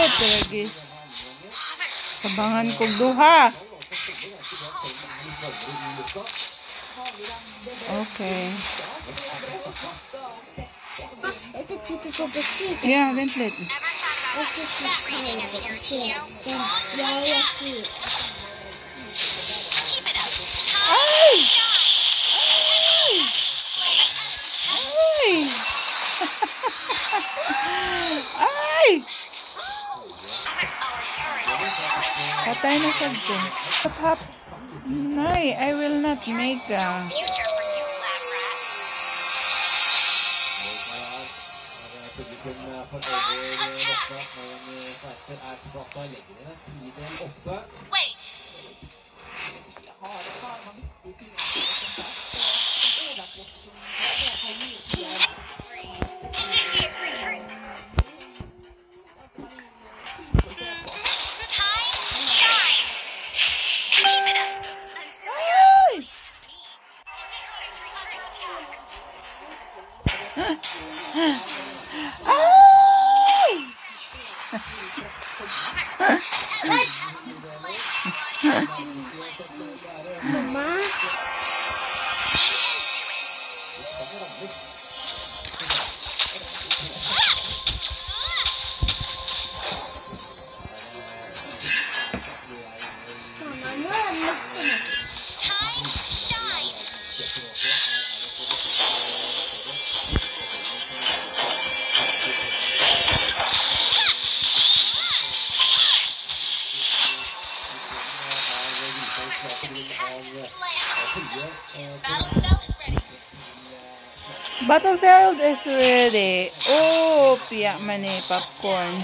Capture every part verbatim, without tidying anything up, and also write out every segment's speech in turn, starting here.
Oh, peragis. Tabangan kong duha. Okay. Yeah, ventlet. Ay! Ay! Ay! Patay na sa ito. What happened? Nay, I will not make a... Wait! Mama. Time to shine! Battlefield is ready. Oh, piyak man eh, popcorn.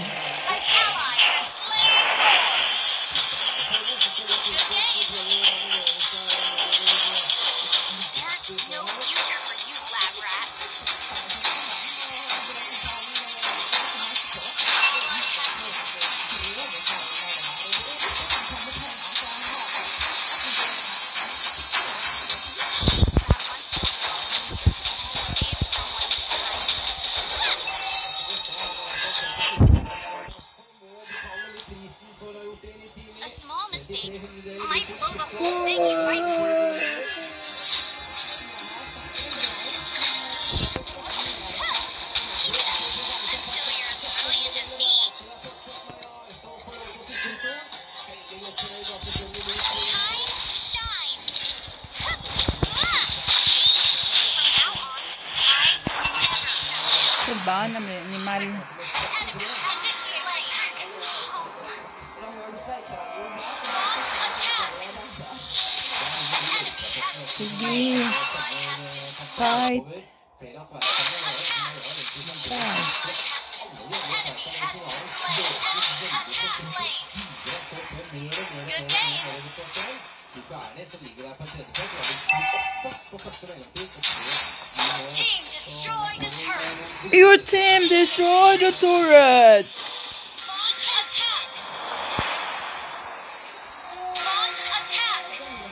A small mistake might blow the whole thing you fight for. Keep it up until you're as brilliant as me. Time to shine. From now on, I never know. Diba naman, animal. Sige. Fight. Team destroy the turret. Your team destroyed the turret. Launch attack. Launch attack.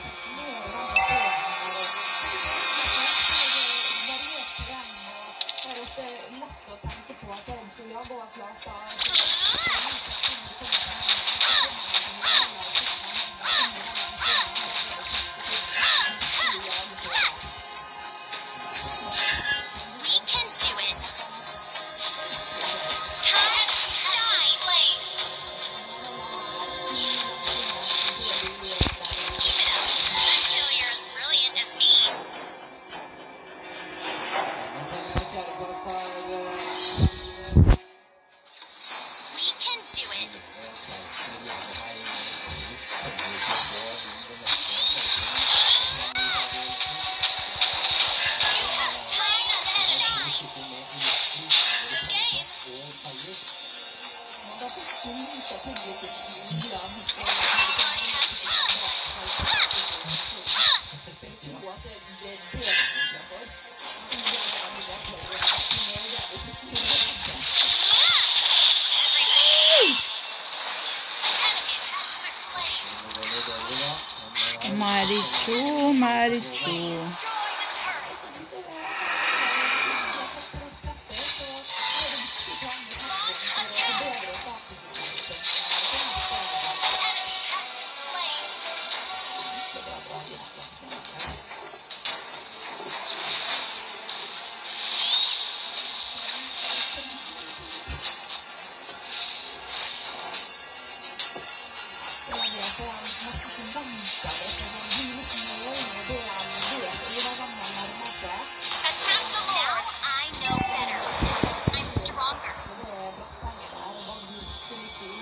We can do it. Time to shine, Lane. Keep it up until you're as brilliant as me. We can do it. Time to shine. Good game. Marichu, Marichu.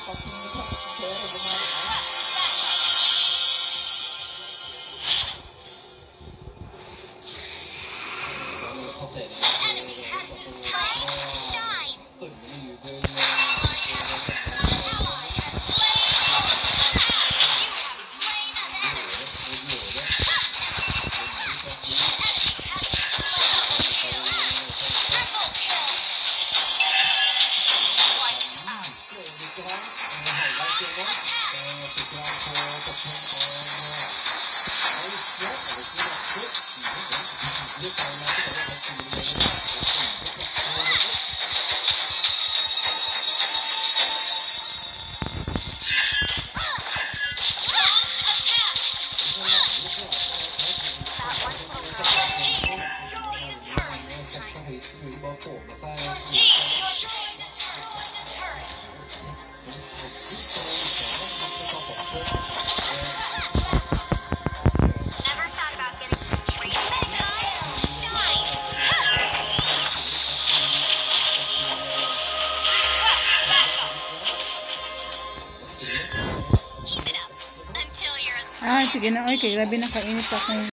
Enemy has been time to shine. Ah, sige na. Oy, kay grabe nakainit sa akong